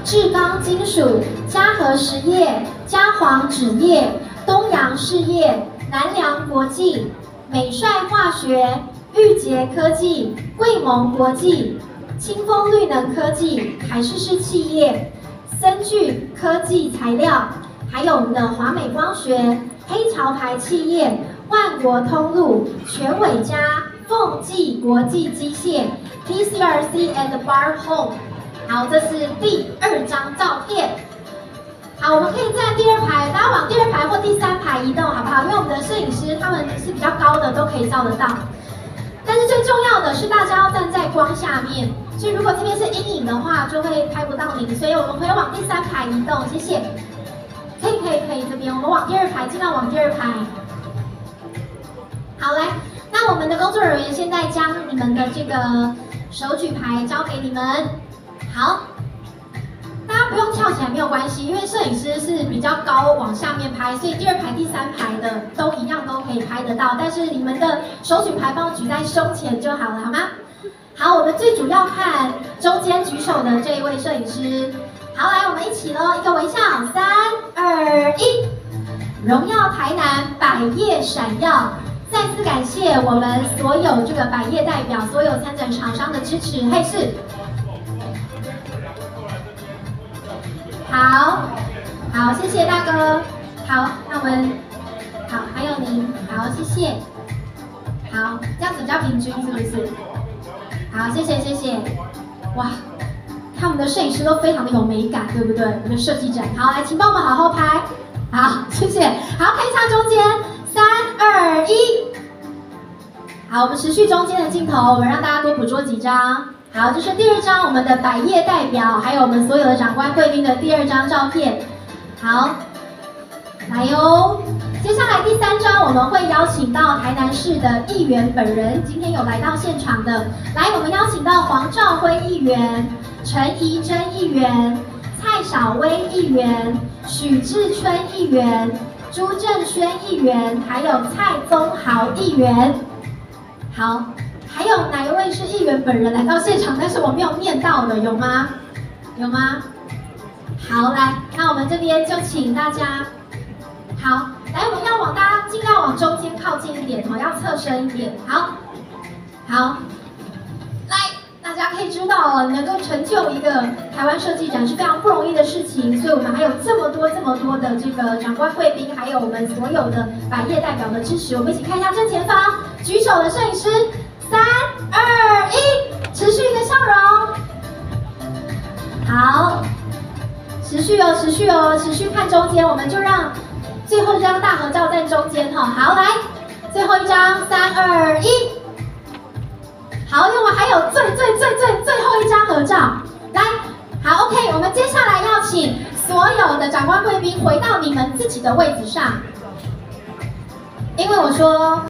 志刚金属、嘉禾实业、嘉煌纸业、东洋事业、南良国际、美帅化学、裕捷科技、贵盟国际、清风绿能科技、凯世氏企业、森具科技材料，还有我们的华美光学、黑潮牌企业、万国通路、全伟家、凤记国际机械、TCRC and Bar Home。好，这是第2张照片。好，我们可以在第2排，大家往第2排或第3排移动，好不好？因为我们的摄影师他们是比较高的，都可以照得到。但是最重要的是，大家要站在光下面，所以如果这边是阴影的话，就会拍不到你。所以我们可以往第3排移动，谢谢。可以，这边我们往第2排，尽量往第2排。好，来，那我们的工作人员现在将你们的这个手举牌交给你们。好，大家不用跳起来没有关系，因为摄影师是比较高往下面拍，所以第2排、第3排的都一样都可以拍得到。但是你们的手举牌帮我举在胸前就好了，好吗？好，我们最主要看中间举手的这一位摄影师。好，来，我们一起咯，一个微笑，3、2、1，荣耀台南百业闪耀。再次感谢我们所有这个百业代表、所有参展厂商的支持，嘿是。好，谢谢大哥。好，那我们好，还有您，好，谢谢。好，这样子比较平均，是不是？好，谢谢。哇，看我们的摄影师都非常的有美感，对不对？我们的设计展，好，来，请帮我们好好拍。好，谢谢。好，看一下中间，3、2、1。好，我们持续中间的镜头，我们让大家多捕捉几张。好，这是第2张我们的百业代表，还有我们所有的长官贵宾的第2张照片。好，来哟。接下来第3张我们会邀请到台南市的议员本人，今天有来到现场的。来，我们邀请到黄兆辉议员、陈怡贞议员、蔡小薇议员、许志春议员、朱正轩议员，还有蔡宗豪议员。好。还有哪一位是议员本人来到现场，但是我没有念到的，有吗？有吗？好，来，那我们这边就请大家，好，来，我们要往大家尽量往中间靠近一点哦，要侧身一点，好，来，大家可以知道哦，能够成就一个台湾设计展是非常不容易的事情，所以我们还有这么多的这个长官贵宾，还有我们所有的百业代表的支持，我们一起看一下正前方举手的摄影师。3、2、1，持续一个笑容。好，持续看中间，我们就让最后一张大合照在中间哈。好，来，最后一张，3、2、1。好，因为我们还有最后一张合照。来，好 ，OK， 我们接下来要请所有的长官贵宾回到你们自己的位置上，因为我说。